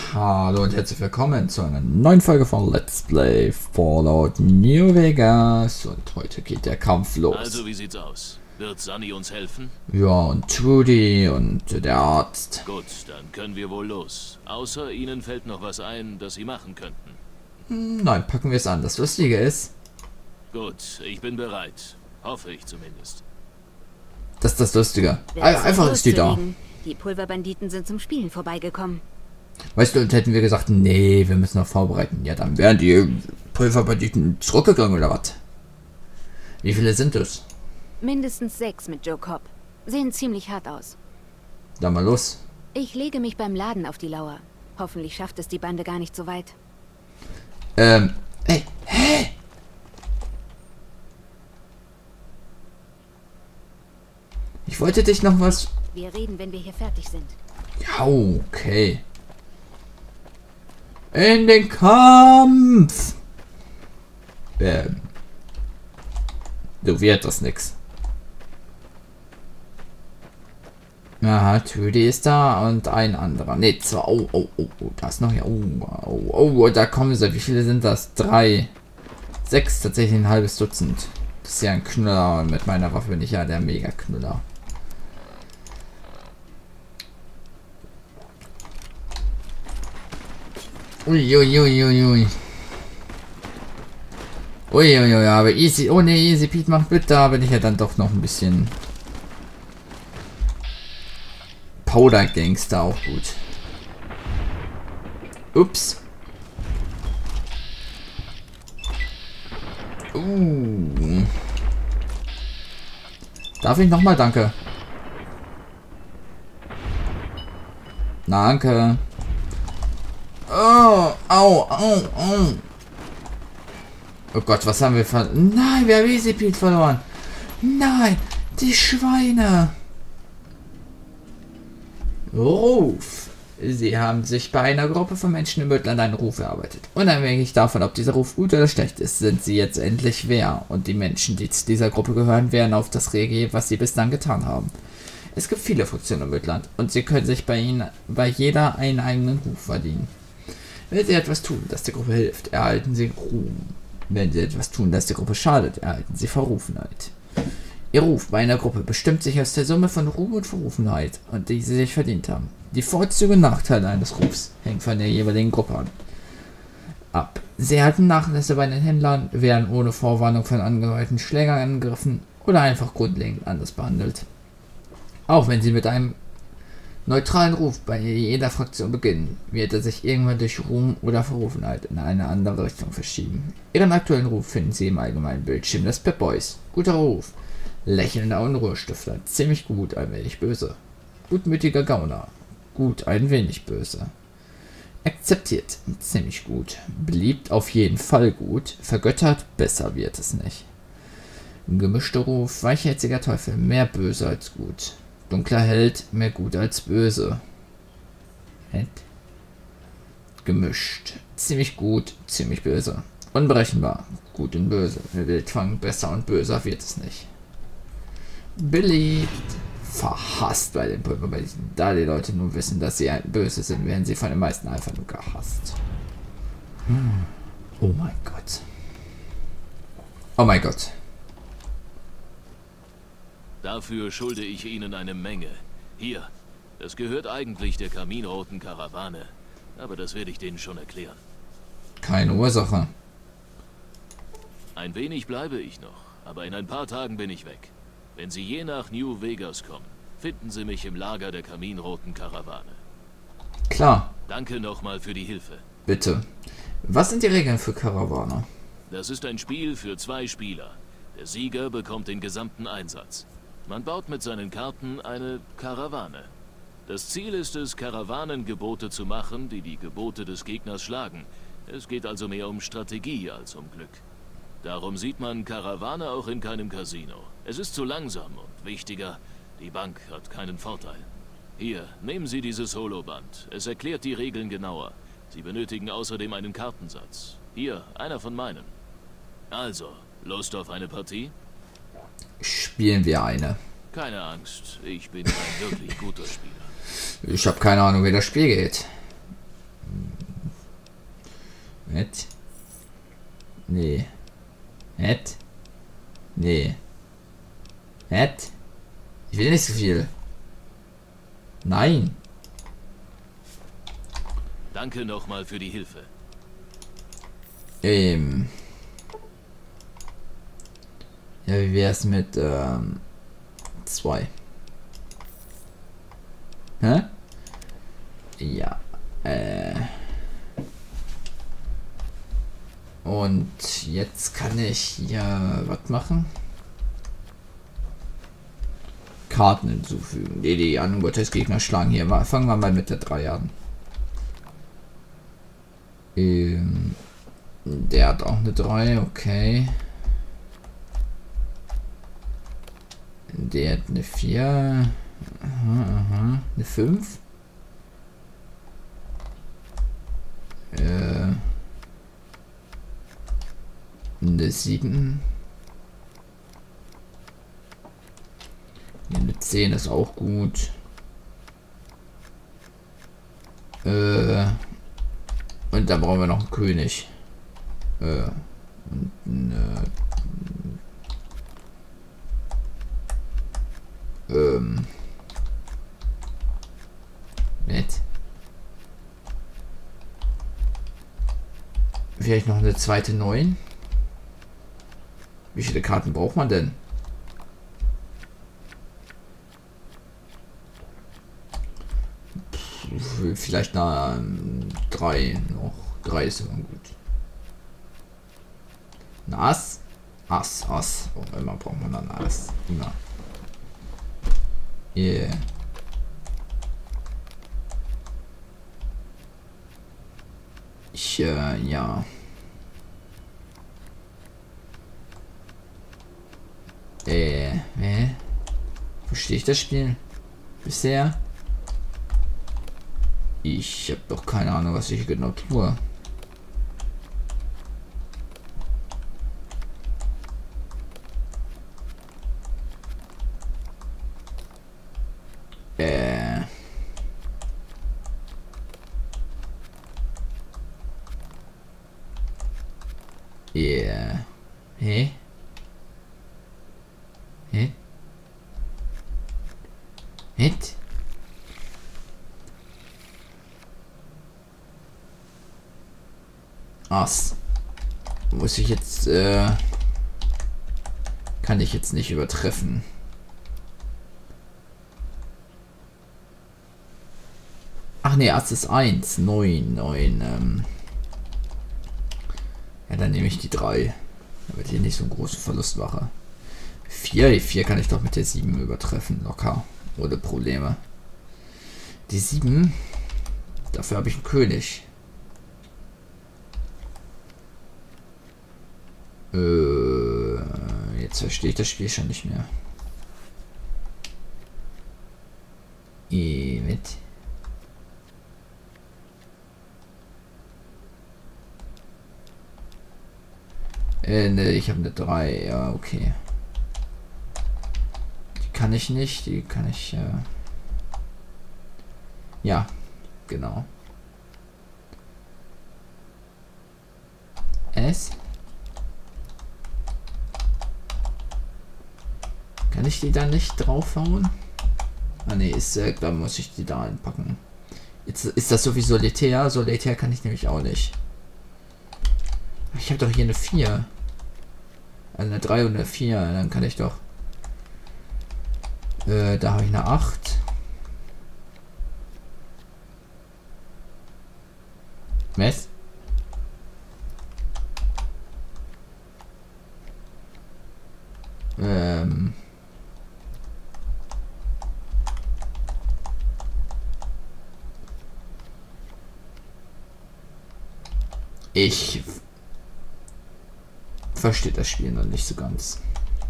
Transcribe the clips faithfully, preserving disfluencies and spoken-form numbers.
Hallo und herzlich willkommen zu einer neuen Folge von Let's Play Fallout New Vegas. Und heute geht der Kampf los. Also, wie sieht's aus? Wird Sunny uns helfen? Ja, und Trudy und der Arzt. Gut, dann können wir wohl los. Außer Ihnen fällt noch was ein, das Sie machen könnten. Hm, nein, packen wir es an. Das Lustige ist... Gut, ich bin bereit. Hoffe ich zumindest. Das ist das Lustige. Wer ist Einfach ist die da. loszulegen? Die Pulverbanditen sind zum Spielen vorbeigekommen. Weißt du, und hätten wir gesagt, nee, wir müssen noch vorbereiten. Ja, dann wären die Pulverbanditen zurückgegangen oder was? Wie viele sind es? Mindestens sechs mit Joe Cobb. Sehen ziemlich hart aus. Dann mal los. Ich lege mich beim Laden auf die Lauer. Hoffentlich schafft es die Bande gar nicht so weit. Ähm, ey, hä? Ich wollte dich noch was... Wir reden, wenn wir hier fertig sind. Ja, okay. In den Kampf! Ähm. So wird das nix. Aha, Trudy ist da und ein anderer. Ne, zwei. Oh, oh, oh, oh, da ist noch ja. Oh, oh, oh, da kommen sie. Wie viele sind das? Drei. Sechs, tatsächlich ein halbes Dutzend. Das ist ja ein Knüller und mit meiner Waffe bin ich ja der Mega-Knüller. Uiuiuiui. Ui, ui. Uiuiui, ui, aber Easy, oh ne, Easy Pete macht mit, da bin ich ja dann doch noch ein bisschen Powder Gangster auch gut. Ups. Uh. Darf ich nochmal, danke. Danke. Oh, au, au, au. Oh Gott, was haben wir verloren? Nein, wir haben Easy Pete verloren. Nein, die Schweine. Ruf. Sie haben sich bei einer Gruppe von Menschen im Müttland einen Ruf erarbeitet. Unabhängig davon, ob dieser Ruf gut oder schlecht ist, sind sie jetzt endlich wer. Und die Menschen, die zu dieser Gruppe gehören, werden auf das reagieren, was sie bislang getan haben. Es gibt viele Funktionen im Müttland und sie können sich bei ihnen bei jeder einen eigenen Ruf verdienen. Wenn sie etwas tun, das der Gruppe hilft, erhalten sie Ruhm. Wenn sie etwas tun, das der Gruppe schadet, erhalten sie Verrufenheit. Ihr Ruf bei einer Gruppe bestimmt sich aus der Summe von Ruhm und Verrufenheit, und die sie sich verdient haben. Die Vorzüge und Nachteile eines Rufs hängen von der jeweiligen Gruppe an. Ab. Sie erhalten Nachlässe bei den Händlern, werden ohne Vorwarnung von angehörten Schlägern angegriffen oder einfach grundlegend anders behandelt. Auch wenn sie mit einem neutralen Ruf bei jeder Fraktion beginnen, wird er sich irgendwann durch Ruhm oder Verrufenheit in eine andere Richtung verschieben. Ihren aktuellen Ruf finden Sie im allgemeinen Bildschirm des Pep Boys. Guter Ruf. Lächelnder Unruhestifter. Ziemlich gut, ein wenig böse. Gutmütiger Gauner. Gut, ein wenig böse. Akzeptiert. Ziemlich gut. Beliebt auf jeden Fall gut. Vergöttert. Besser wird es nicht. Gemischter Ruf. Weichherziger Teufel. Mehr böse als gut. Dunkler Held, mehr gut als böse. Held. Gemischt. Ziemlich gut, ziemlich böse. Unberechenbar, gut und böse. Wildfang, besser und böser wird es nicht. Beliebt. Verhasst bei den Pulverbanditen. Da die Leute nur wissen, dass sie böse sind, werden sie von den meisten einfach nur gehasst. Hm. Oh mein Gott. Oh mein Gott. Dafür schulde ich Ihnen eine Menge. Hier, das gehört eigentlich der kaminroten Karawane. Aber das werde ich denen schon erklären. Keine Ursache. Ein wenig bleibe ich noch, aber in ein paar Tagen bin ich weg. Wenn Sie je nach New Vegas kommen, finden Sie mich im Lager der kaminroten Karawane. Klar. Danke nochmal für die Hilfe. Bitte. Was sind die Regeln für Karawane? Das ist ein Spiel für zwei Spieler. Der Sieger bekommt den gesamten Einsatz. Man baut mit seinen Karten eine Karawane. Das Ziel ist es, Karawanengebote zu machen, die die Gebote des Gegners schlagen. Es geht also mehr um Strategie als um Glück. Darum sieht man Karawane auch in keinem Casino. Es ist zu langsam und wichtiger, die Bank hat keinen Vorteil. Hier, nehmen Sie dieses Holoband. Es erklärt die Regeln genauer. Sie benötigen außerdem einen Kartensatz. Hier, einer von meinen. Also, Lust auf eine Partie? Spielen wir eine. Keine Angst, ich bin ein wirklich guter Spieler. Ich habe keine Ahnung, wie das Spiel geht. Nett. Nee. Nett. Nee. Nett. Ich will nicht so viel. Nein. Danke nochmal für die Hilfe. Ähm. Ja, wie wär's mit ähm, zwei? Hä? Ja. Äh. Und jetzt kann ich ja was machen? Karten hinzufügen. Die, die Angebotsgegner schlagen hier mal. Fangen wir mal mit der drei an. Ähm, der hat auch eine drei, okay. Der hat eine vier. Aha, aha. Eine fünf. Äh, eine sieben. Eine zehn ist auch gut. Äh, und dann brauchen wir noch einen König. Äh, und eine, ähm, nett. Vielleicht noch eine zweite neun. Wie viele Karten braucht man denn? Vielleicht na ähm, drei noch. Drei ist immer gut. Ein Ass. Ass, Ass. Auch immer braucht man dann Ass. Immer. Yeah. Ich, äh, ja. Äh, äh. Verstehe ich das Spiel? Bisher? Ich habe doch keine Ahnung, was ich genau tue. Äh. Yeah. Hä? Hä? Hä? Ass. Muss ich jetzt, äh, kann ich jetzt nicht übertreffen. Ach nee, Ass ist eins, neun, neun, ähm. Ja, dann nehme ich die drei. Damit ich nicht so einen großen Verlust mache. vier, die vier kann ich doch mit der sieben übertreffen, locker. Ohne Probleme. Die sieben, dafür habe ich einen König. Äh, jetzt verstehe ich das Spiel schon nicht mehr. E mit. Äh, ne, ich habe eine drei, ja, okay. Die kann ich nicht, die kann ich, äh ja, genau. S. Kann ich die da nicht draufhauen? Ah ne, ist, äh, da muss ich die da einpacken. Jetzt ist das sowieso Solitär. Solitär kann ich nämlich auch nicht. Ich habe doch hier eine vier. Also eine drei und eine vier. Dann kann ich doch. Äh, da habe ich eine acht. Was? Ähm. Ich verstehe das Spiel noch nicht so ganz.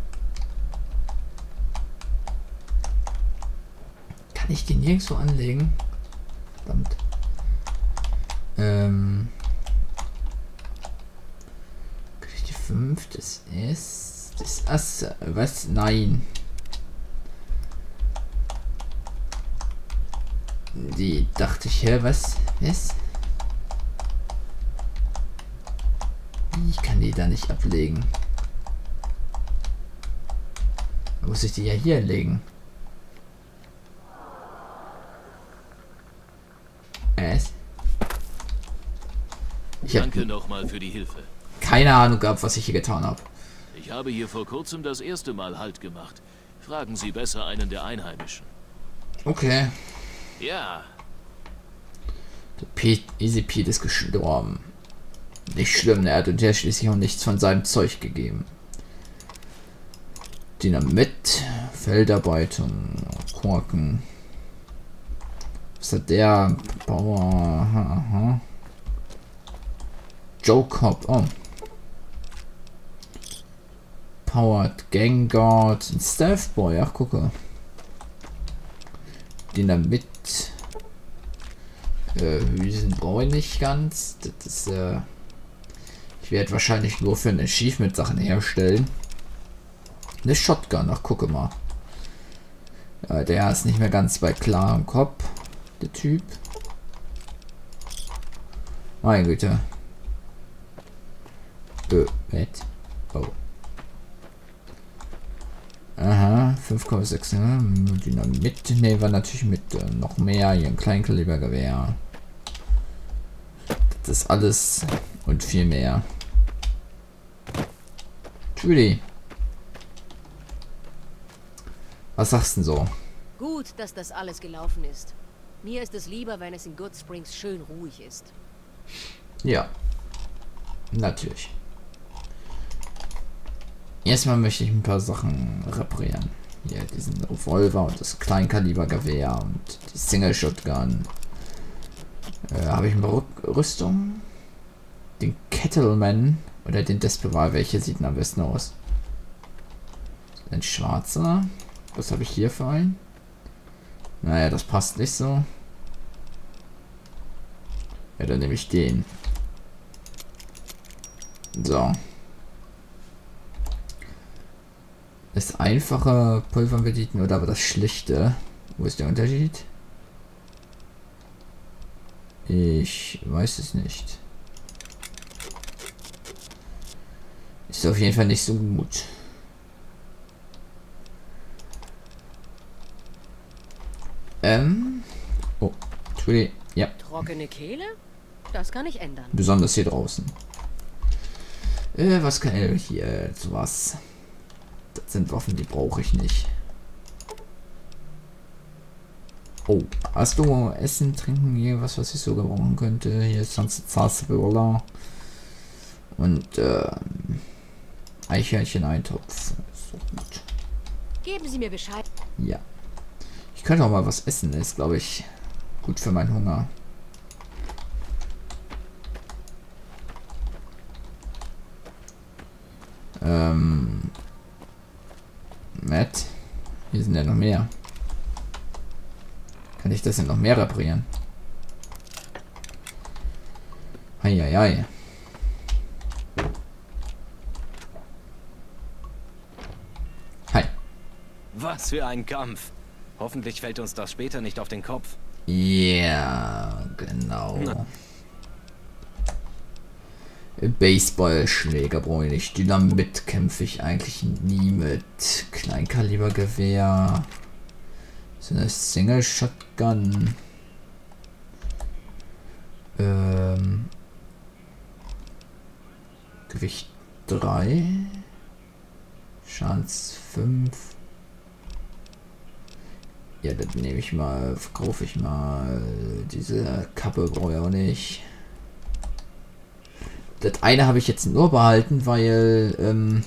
Kann ich den nirgendwo anlegen? Verdammt. Ähm. Krieg ich die fünf? Das ist. Das Ass. Was? Nein. Die dachte ich, hä, was? Was? Ich kann die da nicht ablegen. Da muss ich die ja hier legen. Es. Ich Danke nochmal für die Hilfe. Keine Ahnung gehabt, was ich hier getan habe. Ich habe hier vor kurzem das erste Mal Halt gemacht. Fragen Sie besser einen der Einheimischen. Okay. Ja. Der Pete, Easy Pete ist gestorben. Nicht schlimm, er hat uns ja schließlich auch nichts von seinem Zeug gegeben. Dynamit, Feldarbeitung, Korken. Was hat der? Power. Aha, aha. Joe Cobb. Oh. Powered Gang Guard. Stealth Boy. Ach, gucke. Dynamit. Äh, Hülsen brauche ich nicht ganz. Das ist, äh, ich werde wahrscheinlich nur für ein Achievement Sachen herstellen. Eine Shotgun. Ach, gucke mal. Ja, der ist nicht mehr ganz bei klarem Kopf. Der Typ. Meine Güte. Äh, mit. Oh. Aha, fünf Komma sechs. Dynamit nehmen wir natürlich mit. Äh, noch mehr. Hier ein Kleinkalibergewehr. Das ist alles und viel mehr. Julie. Was sagst du denn so? Gut, dass das alles gelaufen ist. Mir ist es lieber, wenn es in Good Springs schön ruhig ist. Ja. Natürlich. Erstmal möchte ich ein paar Sachen reparieren. Hier diesen Revolver und das Kleinkalibergewehr und die Single Shotgun. Äh, Habe ich eine Rüstung? Den Kettleman oder den Desperal? Welche sieht denn am besten aus? Ein schwarzer. Was habe ich hier für einen? Naja, das passt nicht so. Ja, dann nehme ich den. So. Das einfache Pulverbedienen oder aber das schlichte? Wo ist der Unterschied? Ich weiß es nicht. Ist auf jeden Fall nicht so gut. Ähm. Oh, Entschuldigung. Ja. Trockene Kehle? Das kann ich ändern. Besonders hier draußen. Äh, was kann ich hier? Sowas. Das sind Waffen, die brauche ich nicht. Oh, hast du Essen, Trinken, hier was, was ich so gebrauchen könnte? Hier ist sonst Sarsaparilla. Und, ähm, Eichhörnchen-Eintopf. So gut. Geben Sie mir Bescheid. Ja. Ich könnte auch mal was essen, ist, glaube ich, gut für meinen Hunger. Ähm. Matt. Hier sind ja noch mehr. Kann ich das denn noch mehr reparieren? Eieiei. Hi. Was für ein Kampf. Hoffentlich fällt uns das später nicht auf den Kopf. Ja, genau. Na. Baseballschläger brauche ich nicht. Dynamit kämpfe ich eigentlich nie mit. Kleinkalibergewehr. So eine Single Shotgun. Ähm. Gewicht drei. Chance fünf. Ja, das nehme ich mal, verkaufe ich mal. Diese Kappe brauche ich auch nicht. Das eine habe ich jetzt nur behalten, weil ähm,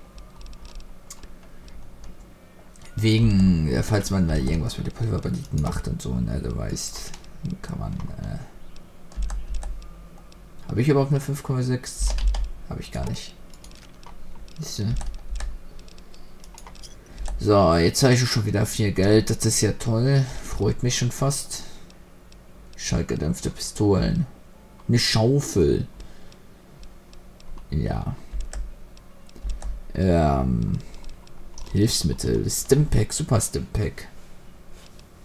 wegen, ja, falls man mal irgendwas mit den Pulverbanditen macht und so, ne, du weißt, kann man. Äh, habe ich überhaupt eine fünf Komma sechs? Habe ich gar nicht. Siehste? So, jetzt habe ich schon wieder viel Geld. Das ist ja toll. Freut mich schon fast. Schallgedämpfte Pistolen. Eine Schaufel. Ja. Ähm. Hilfsmittel. Stimpack, Super Stimpack.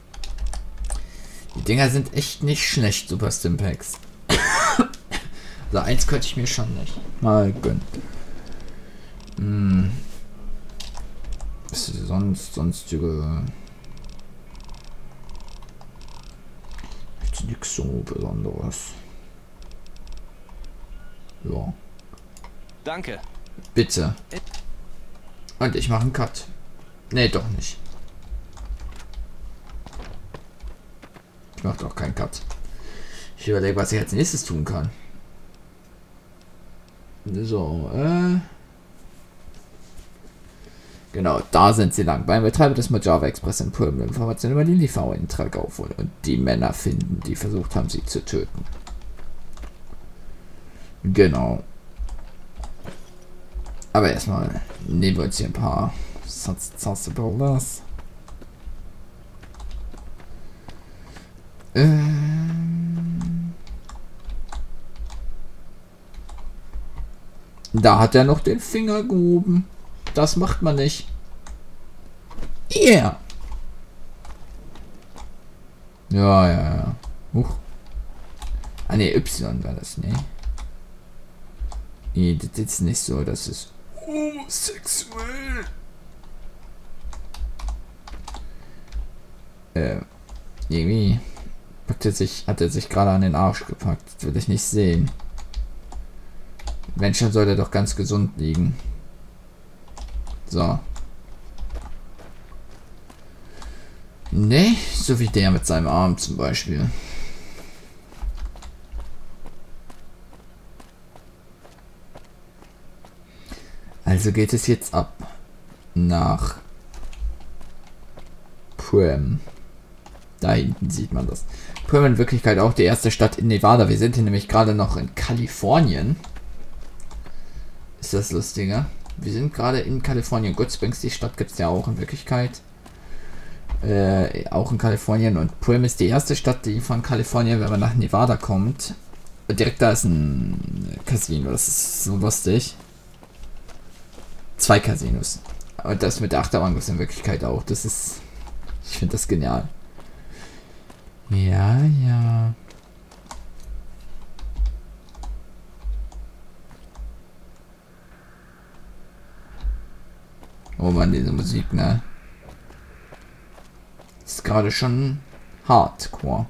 Die Dinger sind echt nicht schlecht, Super Stimpacks. So, eins könnte ich mir schon nicht mal gönnen. Hm. Was ist sonst, sonstige... Jetzt nichts so Besonderes. Ja. Danke. Bitte. Und ich mache einen Cut. Nee, doch nicht. Ich mache doch keinen Cut. Ich überlege, was ich als nächstes tun kann. So, äh... Genau, da sind sie lang. Beim Betreiber des Mojave Express in Pueblo Informationen über den Liefereintrag aufholen und die Männer finden, die versucht haben, sie zu töten. Genau. Aber erstmal nehmen wir uns hier ein paar Sensibles. Ähm da hat er noch den Finger gehoben. Das macht man nicht. Yeah. Ja, ja, ja. Huch. Ah, ne, Y war das, ne? Nee, das ist nicht so, das ist homosexuell. Äh, irgendwie packt er sich, hat er sich gerade an den Arsch gepackt. Das will ich nicht sehen. Wenn schon, soll er doch ganz gesund liegen. So. Ne, so wie der mit seinem Arm zum Beispiel. Also geht es jetzt ab nach Pueblo. Da hinten sieht man das. Pueblo in Wirklichkeit auch die erste Stadt in Nevada. Wir sind hier nämlich gerade noch in Kalifornien. Ist das lustiger? Wir sind gerade in Kalifornien. Good Springs, die Stadt gibt es ja auch in Wirklichkeit. Äh, auch in Kalifornien. Und Pueblo ist die erste Stadt, die von Kalifornien, wenn man nach Nevada kommt. Direkt da ist ein Casino. Das ist so lustig. Zwei Casinos. Und das mit der Achterbahn ist in Wirklichkeit auch. Das ist... Ich finde das genial. Ja, ja. Oh Mann, diese Musik, ne? Ist gerade schon hardcore.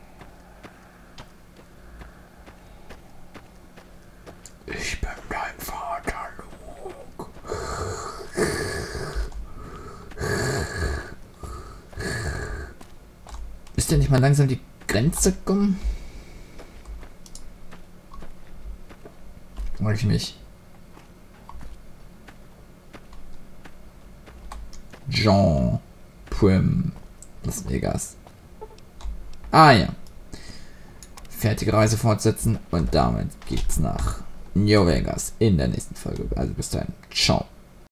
Ich bin dein Vater, Luke. Ist denn nicht mal langsam die Grenze kommen? Frag ich mich. Jean Prim Las Vegas. Ah ja. Fertige Reise fortsetzen und damit geht's nach New Vegas in der nächsten Folge. Also bis dahin. Ciao.